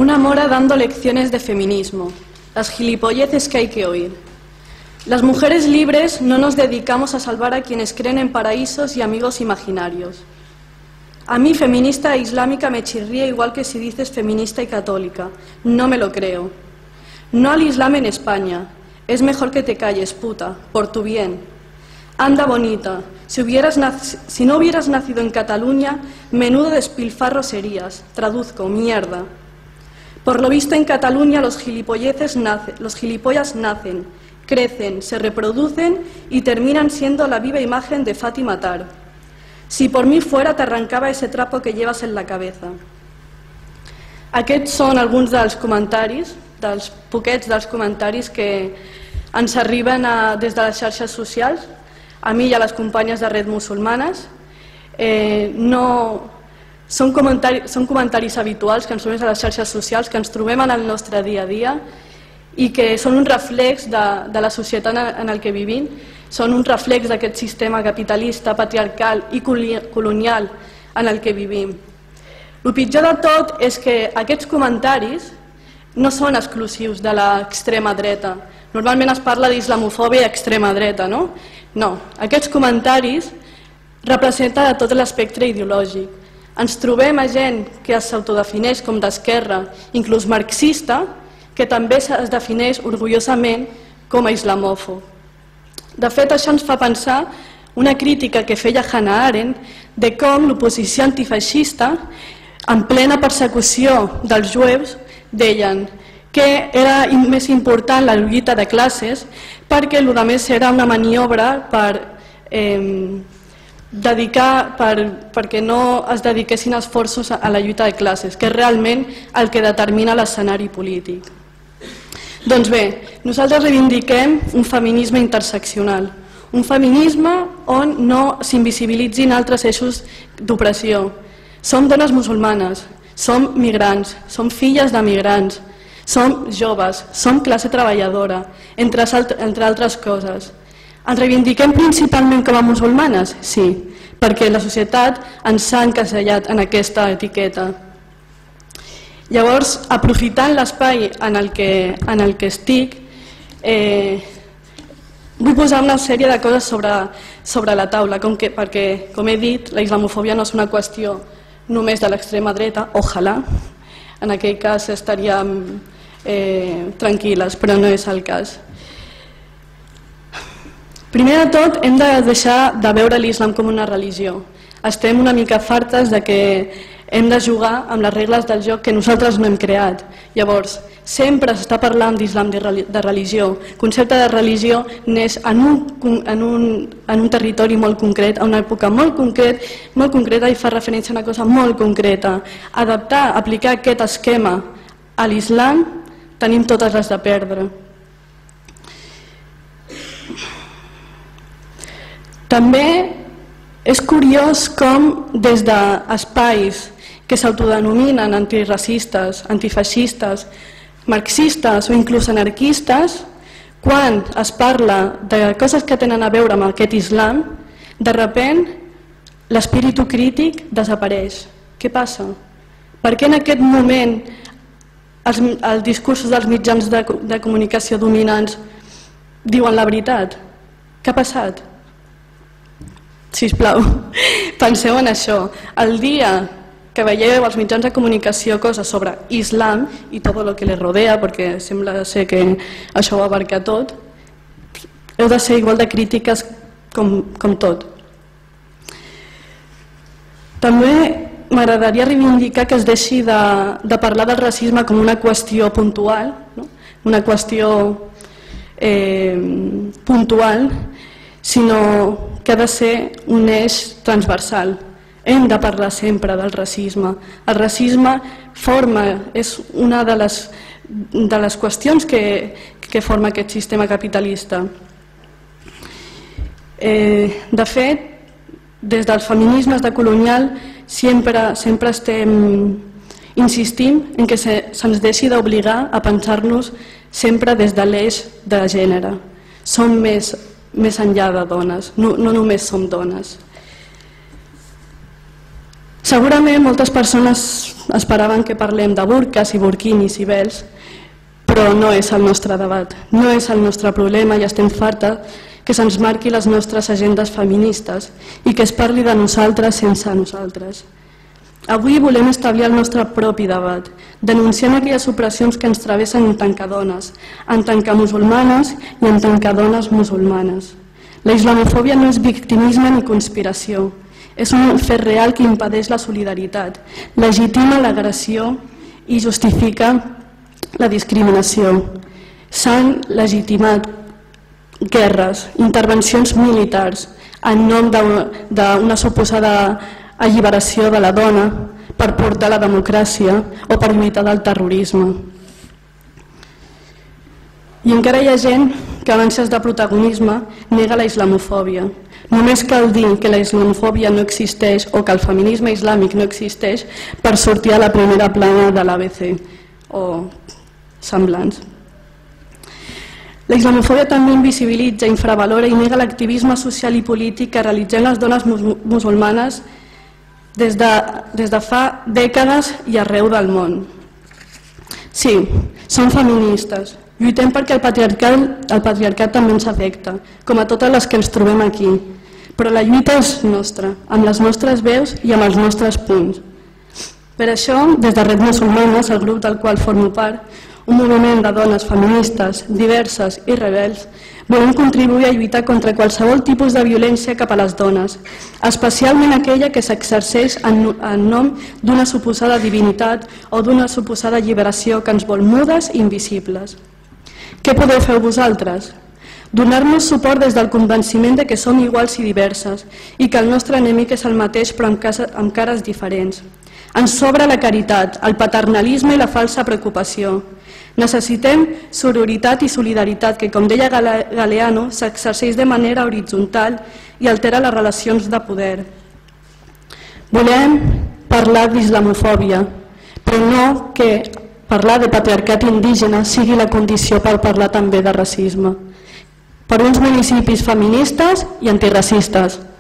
Una mora dando lecciones de feminismo, las gilipolleces que hay que oír. Las mujeres libres no nos dedicamos a salvar a quienes creen en paraísos y amigos imaginarios. A mí, feminista e islámica, me chirría igual que si dices feminista y católica. No me lo creo. No al Islam en España. Es mejor que te calles, puta, por tu bien. Anda, bonita, si no hubieras nacido en Cataluña, menudo despilfarro serías. Traduzco, mierda. Por lo visto, en Cataluña los gilipollas nacen, crecen, se reproducen y terminan siendo la viva imagen de Fátima Tar. Si por mí fuera, t'arrencava ese trapo que llevas en la cabeza. Aquests són alguns dels comentaris, poquets dels comentaris que ens arriben des de les xarxes socials, a mi i a les companyes de Red Musulmanes. Són comentaris habituals que ens trobem a les xarxes socials, que ens trobem en el nostre dia a dia i que són un reflex de la societat en el que vivim, són un reflex d'aquest sistema capitalista, patriarcal i colonial en el que vivim. El pitjor de tot és que aquests comentaris no són exclusius de l'extrema dreta. Normalment es parla d'islamofòbia i extrema dreta, no? No, aquests comentaris representen a tot l'espectre ideològic. Ens trobem a gent que s'autodefineix com d'esquerra, inclús marxista, que també es defineix orgullosament com a islamòfob. De fet, això ens fa pensar una crítica que feia Hannah Arendt de com l'oposició antifeixista, en plena persecució dels jueus, deien que era més important la lluita de classes perquè el que més era una maniobra perquè no es dediquessin esforços a la lluita de classes, que és realment el que determina l'escenari polític. Doncs bé, nosaltres reivindiquem un feminisme interseccional, un feminisme on no s'invisibilitzin altres eixos d'opressió. Som dones musulmanes, som migrants, som filles de migrants, som joves, som classe treballadora, entre altres coses. Ens reivindiquem principalment com a musulmanes? Sí, perquè la societat ens ha encasellat en aquesta etiqueta. Llavors, aprofitant l'espai en el que estic, vull posar una sèrie de coses sobre la taula, perquè, com he dit, la islamofòbia no és una qüestió només de l'extrema dreta, ojalà, en aquell cas estaríem tranquil·les, però no és el cas. Primer de tot, hem de deixar de veure l'islam com una religió. Estem una mica fartes de que hem de jugar amb les regles del joc que nosaltres no hem creat. Llavors, sempre s'està parlant d'islam de religió. El concepte de religió neix en un territori molt concret, a una època molt concreta i fa referència a una cosa molt concreta. Aplicar aquest esquema a l'islam tenim totes les de perdre. També és curiós com des d'espais que s'autodenominen antiracistes, antifeixistes, marxistes o inclús anarquistes, quan es parla de coses que tenen a veure amb aquest islam, de sobte l'espíritu crític desapareix. Què passa? Per què en aquest moment els discursos dels mitjans de comunicació dominants diuen la veritat? Què ha passat? Sisplau, penseu en això. El dia que veieu als mitjans de comunicació coses sobre islam i tot el que li rodea, perquè sembla ser que això ho abarca tot, heu de ser igual de crítiques com tot. També m'agradaria reivindicar que es deixi de parlar del racisme com una qüestió puntual, una qüestió puntual, sinó que ha de ser un eix transversal. Hem de parlar sempre del racisme. El racisme és una de les qüestions que forma aquest sistema capitalista. De fet, des dels feminismes de colonial sempre estem insistint en que se'ns deixi d'obligar a pensar-nos sempre des de l'eix de gènere. Som més enllà de dones, no només som dones. Segurament moltes persones esperaven que parlem de burques i burquinis i vels, però no és el nostre debat, no és el nostre problema i estem farta que se'ns marqui les nostres agendes feministes i que es parli de nosaltres sense nosaltres. Avui volem establir el nostre propi debat, denunciant aquelles opressions que ens travessen en tant que dones, en tant que musulmanes i en tant que dones musulmanes. La islamofòbia no és victimisme ni conspiració, és un fet real que impedeix la solidaritat, legitima l'agressió i justifica la discriminació. S'han legitimat guerres, intervencions militars en nom d'una suposada alliberació de la dona per portar la democràcia o per lluitar del terrorisme. I encara hi ha gent que amb ànsies de protagonisme nega la islamofòbia. Només cal dir que la islamofòbia no existeix o que el feminisme islàmic no existeix per sortir a la primera plana de l'ABC o semblants. La islamofòbia també invisibilitza, infravalora i nega l'activisme social i polític que realitzem les dones musulmanes des de fa dècades i arreu del món. Sí, som feministes, lluitem perquè el patriarcat també ens afecta, com a totes les que ens trobem aquí, però la lluita és nostra, amb les nostres veus i amb els nostres punts. Per això, des de Red Musulmanes, el grup del qual formo part, un moviment de dones feministes, diverses i rebels, volem contribuir a lluitar contra qualsevol tipus de violència cap a les dones, especialment aquella que s'exerceix en nom d'una suposada divinitat o d'una suposada alliberació que ens vol mudes i invisibles. Què podeu fer vosaltres? Donar-nos suport des del convenciment de que som iguals i diverses i que el nostre enemic és el mateix però amb cares diferents. Ens sobra la caritat, el paternalisme i la falsa preocupació. Necessitem sororitat i solidaritat que, com deia Galeano, s'exerceix de manera horitzontal i altera les relacions de poder. Volem parlar d'islamofòbia, però no que parlar de patriarcat indígena sigui la condició per parlar també de racisme. Per uns municipis feministes i antiracistes.